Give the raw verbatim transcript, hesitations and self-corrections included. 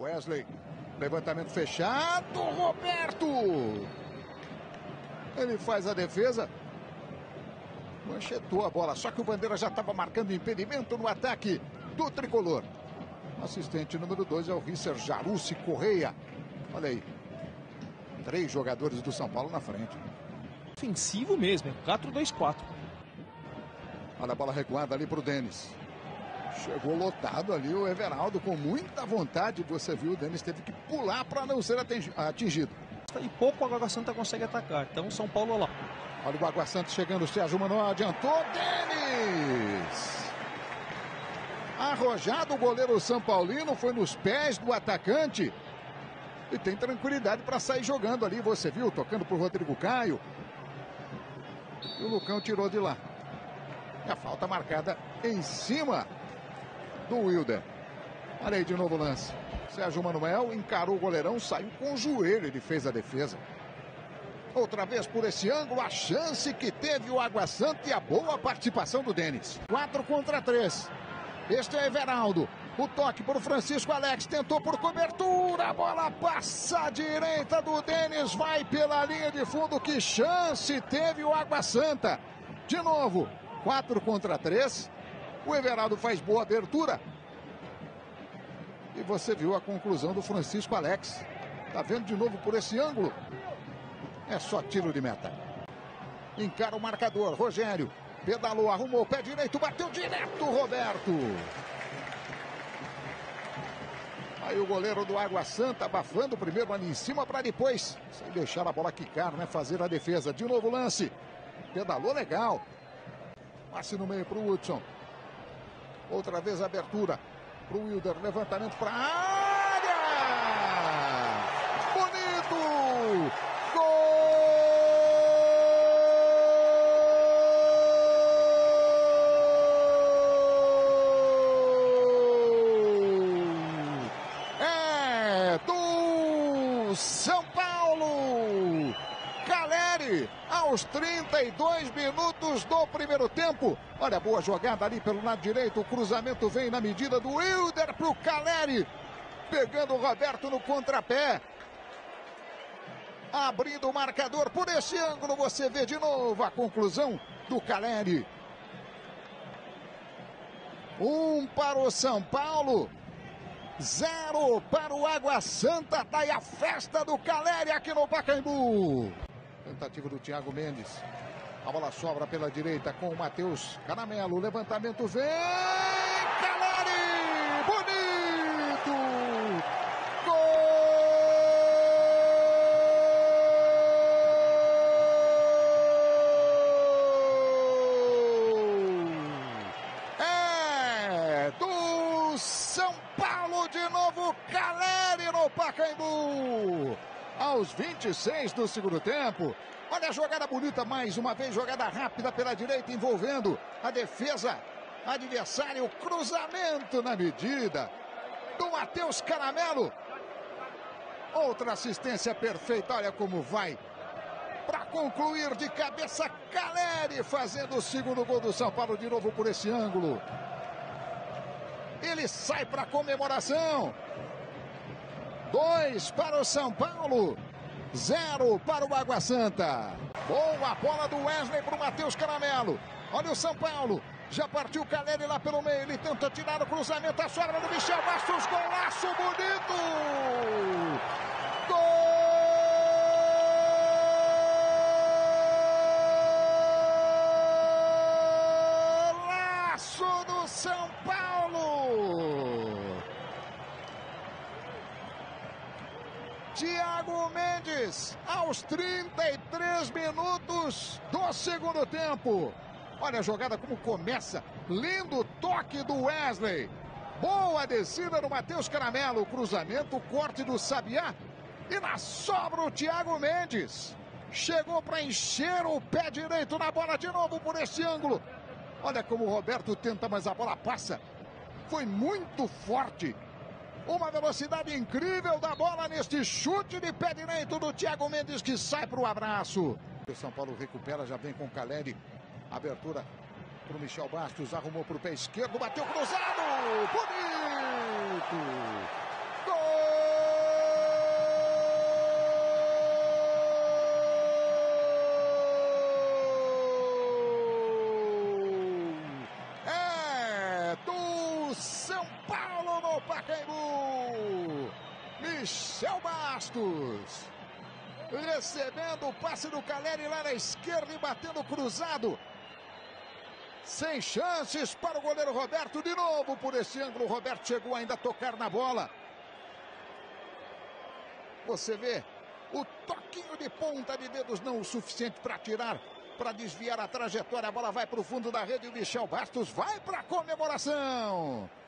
Wesley, levantamento fechado, Roberto! Ele faz a defesa, manchetou a bola, só que o Bandeira já estava marcando impedimento no ataque do tricolor. Assistente número dois é o Risser Jarucci Correia. Olha aí, três jogadores do São Paulo na frente. Ofensivo mesmo, é quatro dois quatro. Olha a bola recuada ali para o Denis. Chegou lotado ali o Everaldo com muita vontade. Você viu, o Denis teve que pular para não ser atingido. E pouco o Água Santa consegue atacar. Então São Paulo lá. Olha o Água Santa chegando. O Sérgio Manuel adiantou. Denis! Arrojado o goleiro São Paulino. Foi nos pés do atacante. E tem tranquilidade para sair jogando ali. Você viu, tocando para o Rodrigo Caio. E o Lucão tirou de lá. E a falta marcada em cima do Wilder. Olha aí de novo o lance. Sérgio Manuel encarou o goleirão, saiu com o joelho, ele fez a defesa. Outra vez por esse ângulo, a chance que teve o Água Santa e a boa participação do Denis. quatro contra três. Este é Everaldo. O toque para o Francisco Alex, tentou por cobertura, a bola passa à direita do Denis, vai pela linha de fundo, que chance teve o Água Santa. De novo, quatro contra três. O Everaldo faz boa abertura. E você viu a conclusão do Francisco Alex. Tá vendo de novo por esse ângulo? É só tiro de meta. Encara o marcador, Rogério. Pedalou, arrumou o pé direito, bateu direto, Roberto. Aí o goleiro do Água Santa abafando primeiro ali em cima para depois, sem deixar a bola quicar, né? Fazer a defesa. De novo o lance. Pedalou legal. Passe no meio para o Hudson. Outra vez a abertura para o Wilder. Levantamento para a área. Bonito. Gol. É do São Paulo. Caleri, aos trinta e dois minutos do primeiro tempo. Olha a boa jogada ali pelo lado direito. O cruzamento vem na medida do Wilder para o Caleri. Pegando o Roberto no contrapé. Abrindo o marcador por esse ângulo. Você vê de novo a conclusão do Caleri. Um para o São Paulo. Zero para o Água Santa. Tá aí a festa do Caleri aqui no Pacaembu. Tentativa do Thiago Mendes. A bola sobra pela direita com o Matheus Caramelo. O levantamento vem. Caleri! Bonito! Gol! É do São Paulo de novo. Caleri no Pacaembu. Aos vinte e seis do segundo tempo. Olha a jogada bonita mais uma vez, jogada rápida pela direita envolvendo a defesa adversária, o cruzamento na medida do Matheus Caramelo. Outra assistência perfeita, olha como vai para concluir de cabeça Caleri fazendo o segundo gol do São Paulo de novo por esse ângulo. Ele sai para a comemoração. Dois para o São Paulo, zero para o Água Santa. Boa bola do Wesley para o Matheus Caramelo. Olha o São Paulo, já partiu o Caleri lá pelo meio. Ele tenta tirar o cruzamento, a sobra do Michel Bastos, golaço bonito. Golaço do São Paulo. Thiago Mendes, aos trinta e três minutos do segundo tempo. Olha a jogada como começa. Lindo toque do Wesley. Boa descida do Matheus Caramelo. Cruzamento, corte do Sabiá. E na sobra o Thiago Mendes. Chegou para encher o pé direito na bola de novo por esse ângulo. Olha como o Roberto tenta, mas a bola passa. Foi muito forte. Uma velocidade incrível da bola neste chute de pé direito do Thiago Mendes que sai para o abraço. O São Paulo recupera, já vem com o Caleri. Abertura para o Michel Bastos, arrumou para o pé esquerdo, bateu cruzado. Bonito! Gol! Pacaembu. Michel Bastos. Recebendo o passe do Caleri lá na esquerda e batendo cruzado. Sem chances para o goleiro Roberto. De novo por esse ângulo. O Roberto chegou ainda a tocar na bola. Você vê o toquinho de ponta de dedos não o suficiente para tirar, para desviar a trajetória. A bola vai para o fundo da rede e o Michel Bastos vai para a comemoração.